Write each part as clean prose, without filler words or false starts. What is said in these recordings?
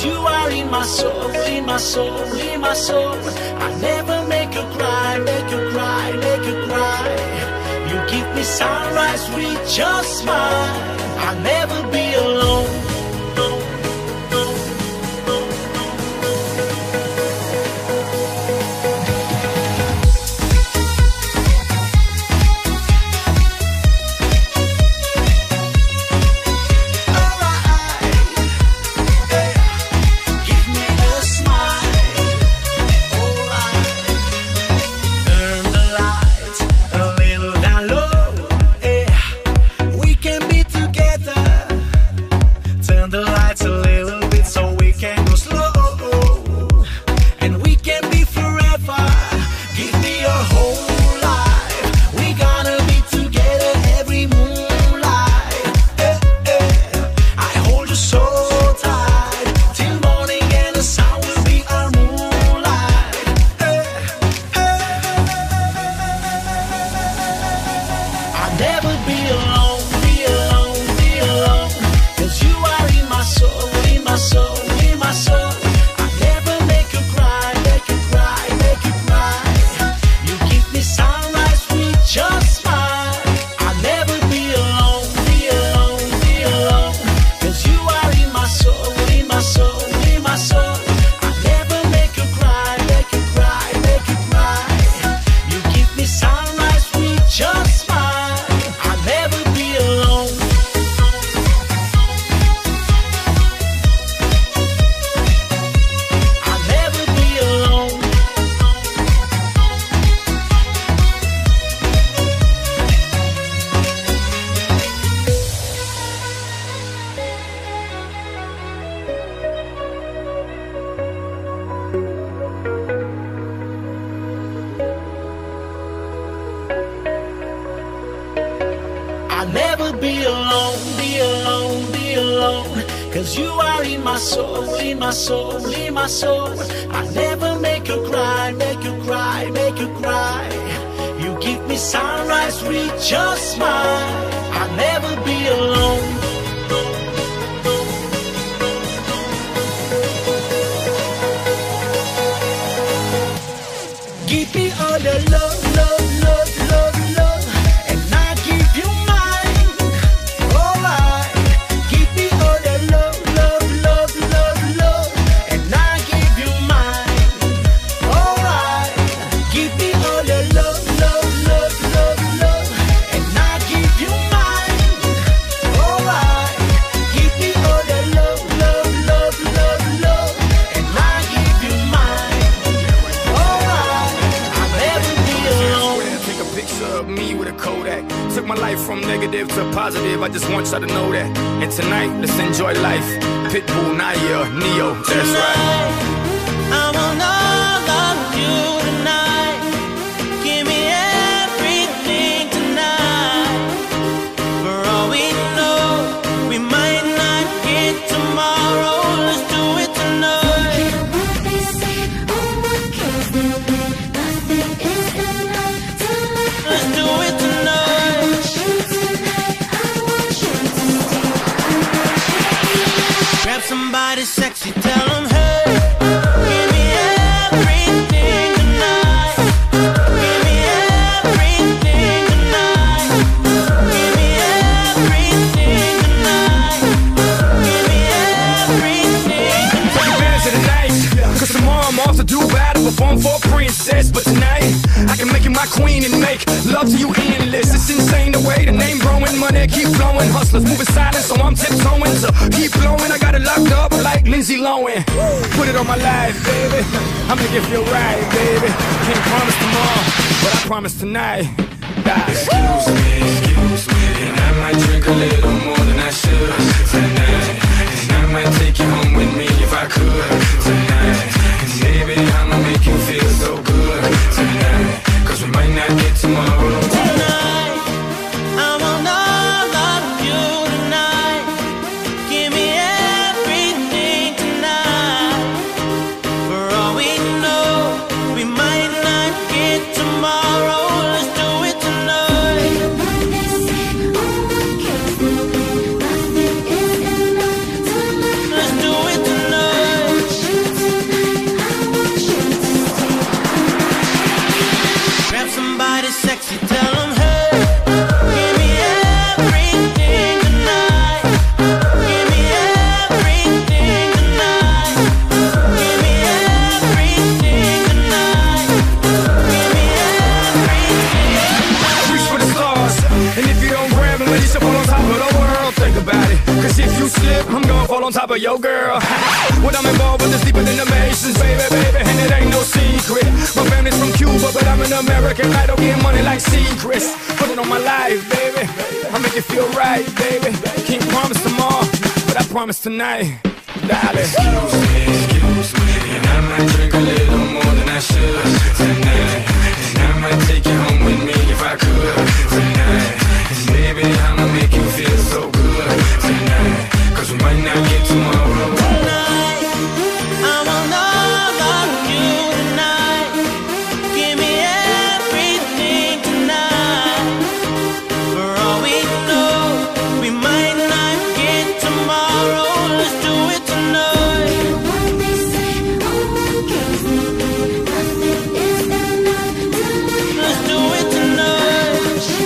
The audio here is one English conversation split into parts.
'cause you are in my soul, in my soul, in my soul. I never make you cry, make you cry, make you cry. You give me sunrise with your smile. I'll never be alone. I'll never be alone, be alone, be alone. 'Cause you are in my soul, in my soul, in my soul. I'll never make you cry, make you cry, make you cry. You give me sunrise with your smile. I'll never be alone. Give me all the love, love, love, love, love, and I give you mine. Alright. Give me all the love, love, love, love, love, and I give you mine. Alright. Give me all the love, love, love, love, love, and I give you mine. Alright. Give me all the love, love, love, love, love, and I give you mine. Alright. Take a picture of me with a Kodak. Took my life from negative to positive. I just want y'all to know that. And tonight, let's enjoy life. Pitbull, Naya, Neo, that's right. I want all of you tonight. Give me everything tonight. For all we know, we might not get tomorrow. Let's do it tonight. Let's do it tonight. Grab somebody sexy, tell them, hey, give me everything tonight. Give me everything tonight. Give me everything tonight. Give me everything tonight. Take advantage of the night, 'cause tomorrow I'm off to Dubai to perform for a princess. But tonight, I can make you my queen and make love to you endless. It's insane the way the name growing, money keep flowing. Hustlers moving silent, so I'm tiptoeing to keep blowing. I got it locked up like Lindsay Lohan. Put it on my life, baby. I'm gonna give you a ride, baby. Can't promise tomorrow, but I promise tonight. Excuse me, and I might drink a little more than I should tonight. And I might take you home with me if I could tonight. And maybe I'ma make you feel so good tonight. 'Cause we might not get tomorrow. Tonight, I want all of you tonight. Give me everything tonight. For all we know, we might not get tomorrow. Let's do it tonight. all on top of your girl. What I'm involved with is deeper than the Masons, baby, baby, and it ain't no secret. My family's from Cuba, but I'm an American idol, getting money like secrets. Put it on my life, baby, I make it feel right, baby. Can't promise tomorrow, but I promise tonight, darling. Excuse me, and I might drink a little more than I should tonight. And I might take you home with me if I could tonight. And baby, I'ma make you feel so good tonight, 'cause we might not get tomorrow. Tonight, I want all of you tonight. Give me everything tonight. For all we know, we might not get tomorrow. Let's do it tonight. Let's do it tonight.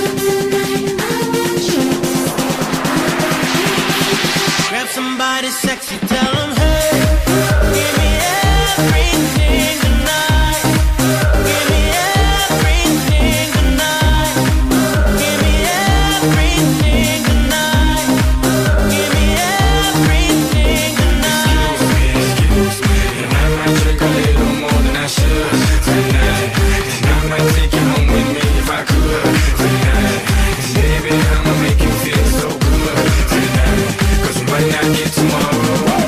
Grab somebody sexy, tell them, hey, give me everything tonight. Give me everything tonight. Give me everything tonight. Give me everything tonight. Excuse me, and I might drink a little more than I should tonight. And I might take you home with me if I could tonight. And baby, I'ma make you feel so good tonight, 'cause we might not get tomorrow.